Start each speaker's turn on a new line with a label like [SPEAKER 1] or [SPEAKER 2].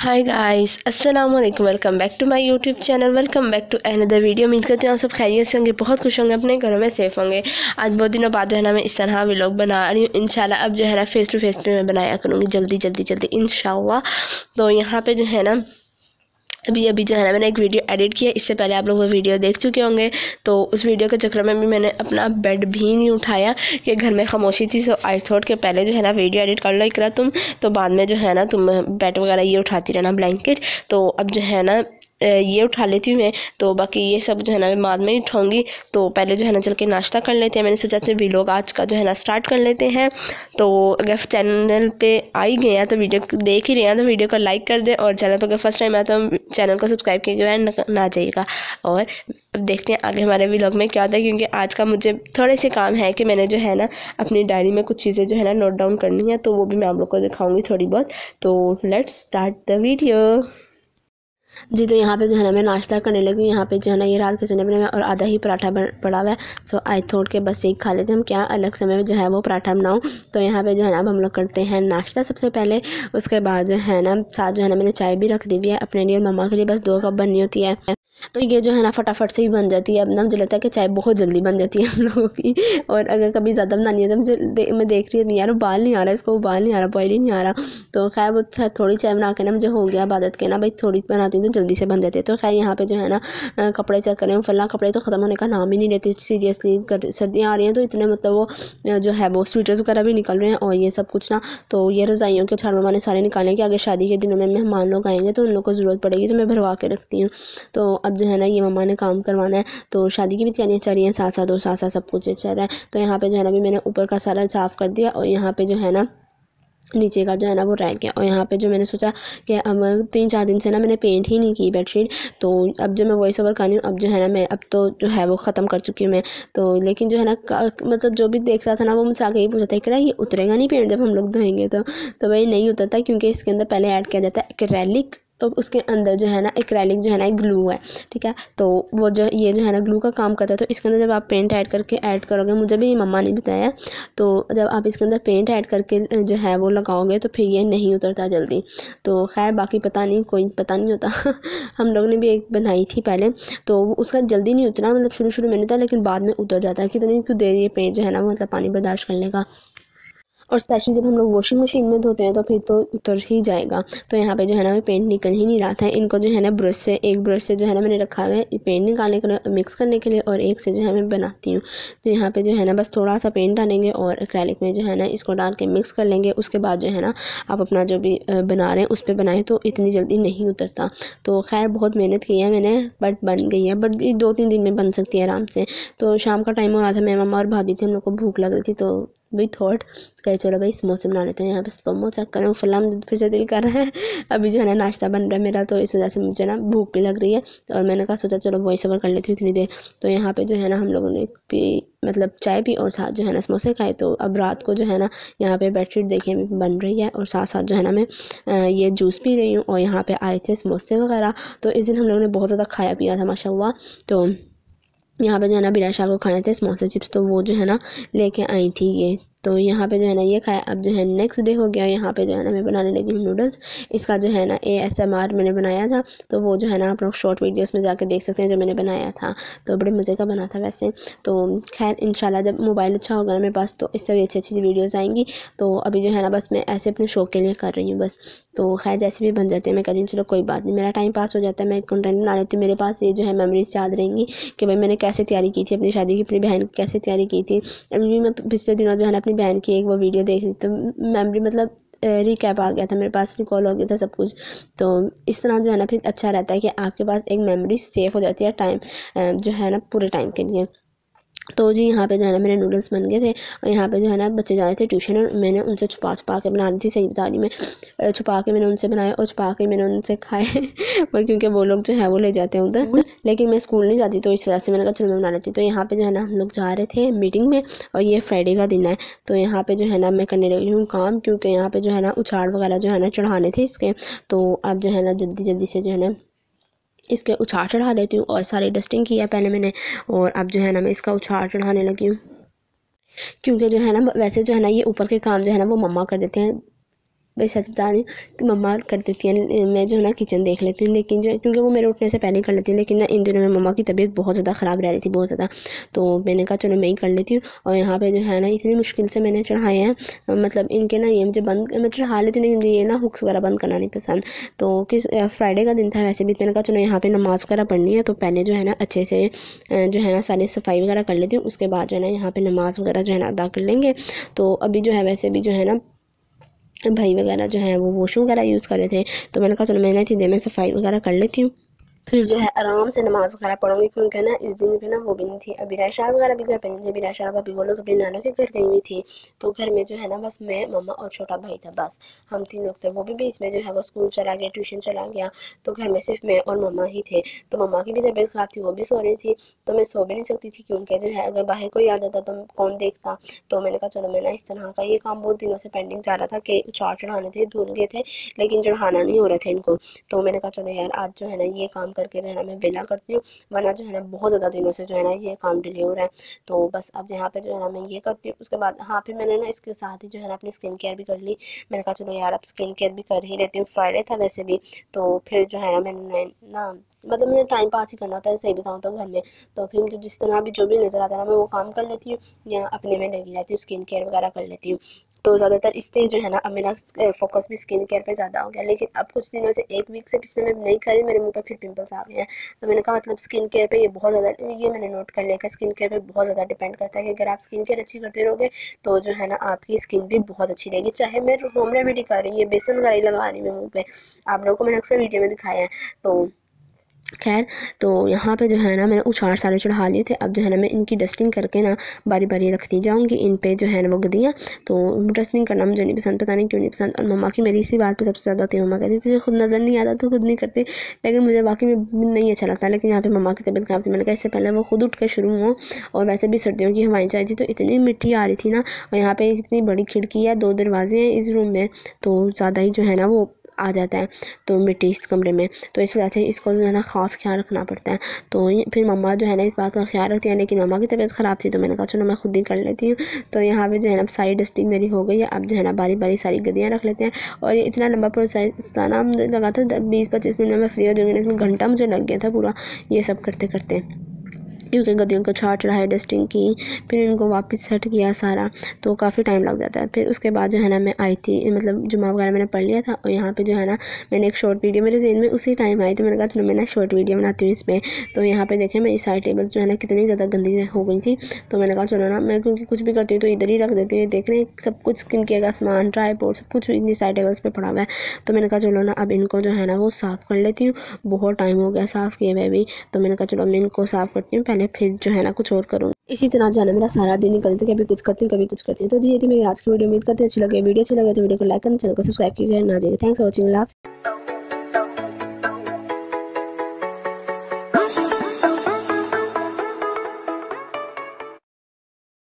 [SPEAKER 1] हाय guys, अस्सलाम वालेकुम। Welcome back to my YouTube channel. Welcome back to another video. उम्मीद करती हूँ आप सब खैरियत से होंगे, बहुत खुश होंगे, अपने घरों में सेफ़ होंगे। आज बहुत दिनों बाद जो है ना मैं इस तरह व्लॉग बना रही हूँ। इंशाल्लाह अब जो है ना फ़ेस टू फेस पे मैं बनाया करूँगी जल्दी इंशाल्लाह। तो यहाँ पे जो है ना अभी जो है ना मैंने एक वीडियो एडिट किया। इससे पहले आप लोग वो वीडियो देख चुके होंगे। तो उस वीडियो के चक्कर में भी मैंने अपना बेड भी नहीं उठाया कि घर में खामोशी थी। सो आई थॉट के पहले जो है ना वीडियो एडिट कर लो इकरा तुम, तो बाद में जो है ना तुम बेड वगैरह ये उठाती रहना, ब्लैंकेट। तो अब जो है ना ये उठा लेती हूँ मैं। तो बाकी ये सब जो है ना मैं बाद में ही उठाऊँगी। तो पहले जो है ना चल के नाश्ता कर लेते हैं। मैंने सोचा था व्लॉग आज का जो है ना स्टार्ट कर लेते हैं। तो अगर चैनल पे आ ही गए हैं तो वीडियो देख ही रहे हैं तो वीडियो को लाइक कर दें, और चैनल पर अगर फर्स्ट टाइम आया तो चैनल को सब्सक्राइब किए बगैर ना जाइएगा। और अब देखते हैं आगे हमारे व्लॉग में क्या होता है, क्योंकि आज का मुझे थोड़े से काम है कि मैंने जो है ना अपनी डायरी में कुछ चीज़ें जो है ना नोट डाउन करनी है, तो वो भी मैं आप लोग को दिखाऊंगी थोड़ी बहुत। तो लेट्स स्टार्ट द वीडियो जी। तो यहाँ पे जो है ना मैं नाश्ता करने लगी। यहाँ पे जो है ना ये रात के चने बने हुए और आधा ही पराठा पड़ा हुआ है। सो आई थॉट के बस एक खा लेते हैं हम, क्या अलग समय में जो है वो पराठा बनाऊँ। तो यहाँ पे जो है ना अब हम लोग करते हैं नाश्ता सबसे पहले। उसके बाद जो है ना साथ जो है ना मैंने चाय भी रख दी हुई है अपने लिए और मम्मा के लिए, बस 2 कप बननी होती है। तो ये जो है ना फटाफट से ही बन जाती है। अब ना मुझे लगता है कि चाय बहुत जल्दी बन जाती है हम लोगों की। और अगर कभी ज़्यादा बनानी है तो मैं देख रही हूँ यार उबाल नहीं आ रहा, इसको उबाल नहीं आ रहा, बॉयल ही नहीं आ रहा। तो खैर वो थोड़ी चाय बना के ना मुझे हो गया आदत के ना भाई थोड़ी बनाती हूँ तो जल्दी से बन जाती है। तो खैर यहाँ पे जो है ना कपड़े चेक कर रहे हूँ। फिलहाल कपड़े तो ख़त्म होने का नाम ही नहीं लेते सीरियसली। सर्दियाँ आ रही हैं तो इतने मतलब वो जो है वो स्वेटर्स वगैरह भी निकल रहे हैं और ये सब कुछ ना। तो ये रज़ाइयों के छाड़ मैंने सारे निकाले कि आगे शादी के दिनों में मेहमान लोग आएंगे तो उन लोग को ज़रूरत पड़ेगी, तो मैं भरवा के रखती हूँ। तो अब जो है ना ये मम्मा ने काम करवाना है, तो शादी की भी तैयारियाँ चल रही हैं साथ साथ, और साथ साथ सब कुछ चल रहा है। तो यहाँ पे जो है ना अभी मैंने ऊपर का सारा साफ़ कर दिया और यहाँ पे जो है ना नीचे का जो है ना वो रह गया। और यहाँ पे जो मैंने सोचा कि अब 3-4 दिन से ना मैंने पेंट ही नहीं की बेडशीट। तो अब जो मैं वॉइस ओवर कर रही हूँ, अब जो है ना मैं अब तो जो है वो ख़त्म कर चुकी हूँ मैं। तो लेकिन जो है ना मतलब जो भी देख रहा था ना वो मुझसे आगे ही पूछा था कि ये उतरेगा नहीं पेंट जब हम लोग धोएंगे? तो भाई नहीं उतरता, क्योंकि इसके अंदर पहले ऐड किया जाता है एक्रेलिक। तो उसके अंदर जो है ना एक्रेलिक जो है ना एक ग्लू है, ठीक है। तो वो जो ये जो है ना ग्लू का काम करता है। तो इसके अंदर जब आप पेंट ऐड करोगे, मुझे भी मम्मा ने बताया, तो जब आप इसके अंदर पेंट ऐड करके जो है वो लगाओगे तो फिर ये नहीं उतरता जल्दी। तो खैर बाकी पता नहीं, कोई पता नहीं होता। हम लोग ने भी एक बनाई थी पहले, तो उसका जल्दी नहीं उतरा, मतलब शुरू में नहीं था लेकिन बाद में उतर जाता है। कितनी तो देर ये पेंट जो है ना मतलब पानी बर्दाश्त करने का। और स्पेशली जब हम लोग वॉशिंग मशीन में धोते हैं तो फिर तो उतर ही जाएगा। तो यहाँ पे जो है ना पेंट निकल ही नहीं रहा था। इनको जो है ना एक ब्रश से जो है ना मैंने रखा हुआ है पेंट निकालने के लिए, मिक्स करने के लिए, और एक से जो है मैं बनाती हूँ। तो यहाँ पे जो है ना बस थोड़ा सा पेंट डालेंगे और एक्रेलिक में जो है ना इसको डाल के मिक्स कर लेंगे। उसके बाद जो है ना आप अपना जो भी बना रहे हैं उस पर बनाएं तो इतनी जल्दी नहीं उतरता। तो खैर बहुत मेहनत की है मैंने, बट बन गई है। बट 2-3 दिन में बन सकती है आराम से। तो शाम का टाइम हो रहा था, मैं मम्मा और भाभी थे, हम लोग को भूख लग रही थी, तो वही थॉट कहे चलो भाई समोसे बना लेते हैं। यहाँ पे स्लोमो चेक करें, फिलहाल फिर से दिल कर रहा है। अभी जो है ना नाश्ता बन रहा है मेरा, तो इस वजह से मुझे ना भूख भी लग रही है। और मैंने कहा सोचा चलो वॉइस ओवर कर लेती हूँ इतनी देर। तो यहाँ पे जो है ना हम लोगों ने मतलब चाय पी और साथ जो है ना समोसे खाए। तो अब रात को जो है ना यहाँ पे बेडशीट देखिए बन रही है, और साथ साथ जो है ना मैं ये जूस पी रही हूँ। और यहाँ पे आए थे समोसे वगैरह, तो इस दिन हम लोगों ने बहुत ज़्यादा खाया पिया था माशाल्लाह। तो यहाँ पे जो है ना बिना शाल को खाने थे समोसे चिप्स, तो वो जो है ना लेके आई थी ये। तो यहाँ पे जो है ना ये खाया। अब जो है नेक्स्ट डे हो गया। यहाँ पे जो है ना मैं बनाने लगी हूँ नूडल्स। इसका जो है ना ASMR मैंने बनाया था, तो वो जो है ना आप लोग शॉर्ट वीडियोस में जाके देख सकते हैं जो मैंने बनाया था। तो बड़े मज़े का बना था वैसे। तो खैर इंशाल्लाह जब मोबाइल अच्छा होगा ना मेरे पास तो इससे भी अच्छी अच्छी वीडियोज़ आएंगी। तो अभी जो है ना बस मैं ऐसे अपने शौक के लिए कर रही हूँ बस। तो खैर जैसे भी बन जाते हैं मैं कहती हूँ चलो कोई बात नहीं, मेरा टाइम पास हो जाता है, मैं कंटेंट बना लेती हूँ। मेरे पास ये जो है मेमोरीज याद रहेंगी कि भाई मैंने कैसे तैयारी की थी अपनी शादी की, अपनी बहन की कैसे तैयारी की थी। अभी भी मैं पिछले दिनों जो है ना अपनी बहन की एक वो वीडियो देख रही, तो मेमोरी मतलब रिकैप आ गया था मेरे पास, रिकॉल हो गया था सब कुछ। तो इस तरह जो है ना फिर अच्छा रहता है कि आपके पास एक मेमोरी सेफ हो जाती है टाइम जो है ना पूरे टाइम के लिए। तो जी यहाँ पे जो है ना मेरे नूडल्स बन गए थे। और यहाँ पे जो है ना बच्चे जा रहे थे ट्यूशन, और मैंने उनसे छुपा के बना ली थी, सही बता रही मैं। छुपा के मैंने उनसे बनाए और छुपा के मैंने उनसे खाए। पर क्योंकि वो लोग जो है वो ले जाते हैं उधर, लेकिन मैं स्कूल नहीं जाती, तो इस वजह से मैंने कहा चलो मैं बना लेती हूँ। तो यहाँ पे जो है ना हम लोग जा रहे थे मीटिंग में, और ये फ्राइडे का दिन है। तो यहाँ पे जो है ना मैं करने लगी हूँ काम, क्योंकि यहाँ पे जो है ना उछाड़ वगैरह जो है ना चढ़ाने थे इसके। तो अब जो है ना जल्दी से जो है ना इसके उछाड़ चढ़ा देती हूँ। और सारी डस्टिंग किया पहले मैंने, और अब जो है ना मैं इसका उछाड़ चढ़ाने लगी हूँ। क्योंकि जो है ना वैसे जो है ना ये ऊपर के काम जो है ना वो मम्मा कर देते हैं,
[SPEAKER 2] भाई सच बता रही हूँ कि मम्मा कर देती हैं, मैं जो है ना किचन देख लेती हूँ, लेकिन जो क्योंकि वो मेरे उठने से पहले कर लेती हैं, लेकिन ना इन दिनों में मम्मा की तबीयत बहुत ज़्यादा ख़राब रह रही थी, बहुत ज़्यादा। तो मैंने कहा चलो मैं ही कर लेती हूँ। और यहाँ पे जो है ना इतनी मुश्किल से मैंने चढ़ाए हैं, मतलब इनके ना ये मुझे बंद मैं चढ़ा लेती हूँ, मुझे ये ना हुक्स वगैरह बंद करना नहीं पसंद। तो किस फ्राइडे का दिन था वैसे भी, मैंने कहा चलो यहाँ पे नमाज़ वगैरह पढ़नी है, तो पहले जो है ना अच्छे से जो है ना सारी सफाई वगैरह कर लेती हूँ, उसके बाद जो है ना यहाँ पे नमाज़ वगैरह जो है ना अदा कर लेंगे। तो अभी जो है वैसे भी जो है ना भाई वगैरह जो है वो वॉशरूम वगैरह यूज़ कर रहे थे, तो मैंने कहा चलो मैं इतनी देर में सफाई वगैरह कर लेती हूँ, फिर जो है आराम से नमाज़ वगैरह पढ़ूंगी, क्योंकि ना इस दिन पे ना वो भी नहीं थी, अभी रायशा वगैरह भी घर पे नहीं थी, अभी रायशा भाभी वो लोग अपने नाना के घर गई हुई थी। तो घर में जो है ना बस मैं, मम्मा और छोटा भाई था, बस हम 3 लोग थे। वो भी बीच में जो है वो स्कूल चला गया, ट्यूशन चला गया, तो घर में सिर्फ मैं और मम्मा ही थे। तो मम्मा की भी तबीयत ख़राब थी, वो भी सो रही थी, तो मैं सो भी नहीं सकती थी, क्योंकि जो है अगर बाहर कोई आ जाता तो कौन देखता। तो मैंने कहा चलो मैं ना इस तरह का ये काम बहुत दिनों से पेंडिंग जा रहा था कि चाट चढ़ाने थे, धुल गए थे, लेकिन चढ़ाना नहीं हो रहे थे इनको। तो मैंने कहा चलो यार आज जो है ना ये काम करके जो है ना मैं वेला करती हूँ, वरना जो है ना बहुत ज़्यादा दिनों से जो है ना ये काम डिले हो रहा है। तो बस अब यहाँ पे जो है ना मैं ये करती हूँ, उसके बाद हाँ फिर मैंने ना इसके साथ ही जो है ना अपनी स्किन केयर भी कर ली। मैंने कहा चलो यार अब स्किन केयर भी कर ही लेती हूँ, फ्राइडे था वैसे भी। तो फिर जो है ना मैंने ना मतलब मुझे टाइम पास ही करना होता है, सही बताऊँ तो घर में। तो फिर मुझे जिस तरह भी जो भी नज़र आता है ना मैं वो काम कर लेती हूँ, या अपने में लगी रहती हूँ, स्किन केयर वगैरह कर लेती हूँ। तो ज़्यादातर इसलिए जो है ना अब मेरा फोकस भी स्किन केयर पे ज़्यादा हो गया। लेकिन अब कुछ दिनों से, 1 वीक से पिछले मैं नहीं खा रही, मेरे मुंह पे फिर पिंपल्स आ गए हैं। तो मैंने कहा मतलब स्किन केयर पे ये बहुत ज़्यादा, ये मैंने नोट कर लिया कि स्किन केयर पे बहुत ज़्यादा डिपेंड करता है कि अगर आप स्किन केयर अच्छी करते रहोगे तो जो है ना आपकी स्किन भी बहुत अच्छी रहेगी। चाहे मैं होम रेमेडी कर रही हूँ, ये बेसन वगैरह लगा रही हूँ मैं मुँह पे, आप लोगों को मैंने अक्सर वीडियो में दिखाया है। तो खैर, तो यहाँ पे जो है ना मैंने उछाड़ सारे चढ़ा लिए थे, अब जो है ना मैं इनकी डस्टिंग करके ना बारी बारी रखती जाऊँगी इन पे जो है ना वो गद्दियाँ। तो डस्टिंग करना मुझे नहीं पसंद, पता नहीं क्यों नहीं पसंद। और मम्मा की मेरी इसी बात पे सबसे ज़्यादा होती है, मम्मा कहती तुझे खुद नज़र नहीं आता, तो खुद नहीं करती, लेकिन मुझे वाकई में नहीं अच्छा लगता। लेकिन यहाँ पे मम्मा की तबीयत खराब थी, मैंने कहा इससे पहले वो खुद उठ के शुरू हो। और वैसे भी सर्दियों की हवाएं चल रही थी, तो इतनी मिट्टी आ रही थी ना, और यहाँ पे इतनी बड़ी खिड़की है, 2 दरवाजे हैं इस रूम में, तो ज़्यादा ही जो है ना वो आ जाता है तो मिट्टी इस कमरे में। तो इस वजह से इसको जो है ना ख़ास ख्याल रखना पड़ता है। तो फिर मम्मा जो है ना इस बात का ख्याल रखती है, लेकिन मम्मा की तबीयत ख़राब थी, तो मैंने कहा चलो मैं खुद ही कर लेती हूँ। तो यहाँ पे जो है ना सारी डस्टिंग मेरी हो गई है, अब जो है ना बारी बारी सारी गद्दियाँ रख लेते हैं। और ये इतना लंबा प्रोसेस था ना, मुझे लगा था 20-25 मिनट में मैं फ्री हो जाऊँगी, लेकिन घंटा मुझे लग गया था पूरा ये सब करते करते, क्योंकि गद्दियों को छाड़ चढ़ाई, डस्टिंग की, फिर इनको वापस सेट किया सारा, तो काफ़ी टाइम लग जाता है। फिर उसके बाद जो है ना मैं आई थी, मतलब जुम्मा वगैरह मैंने पढ़ लिया था, और यहाँ पे जो है ना मैंने एक शॉर्ट वीडियो मेरे ज़हन में उसी टाइम आई, तो मैंने कहा चलो मैं ना शॉर्ट वीडियो बनाती हूँ इस पर। तो यहाँ पे देखें मेरी साइड टेबल जो है ना कितनी ज़्यादा गंदी हो गई थी, तो मैंने कहा चलो ना मैं क्योंकि कुछ भी करती हूँ तो इधर ही रख देती हूँ। देख रहे हैं सब कुछ स्किन केयर का सामान, ट्राईपॉड, सब कुछ इतनी साइड टेबल्स पर पड़ा हुआ है। तो मैंने कहा चलो ना अब इनको जो है ना वो साफ़ कर लेती हूँ, बहुत टाइम हो गया साफ़ किए हुए भी। तो मैंने कहा चलो मैं इनको साफ़ करती हूँ पहले, फिर जो है ना कुछ और करूँगी। इसी तरह जाना मेरा सारा दिन निकलता है, कभी कुछ करती हूँ कभी कुछ करती हूँ। तो जी ये थी मेरी आज की वीडियो, उम्मीद करती हूँ अच्छी लगे। वीडियो अच्छी लगे तो वीडियो को लाइक करना, चैनल को सब्सक्राइब कीजिए ना। जी थैंक्स फॉर वॉचिंग, लव।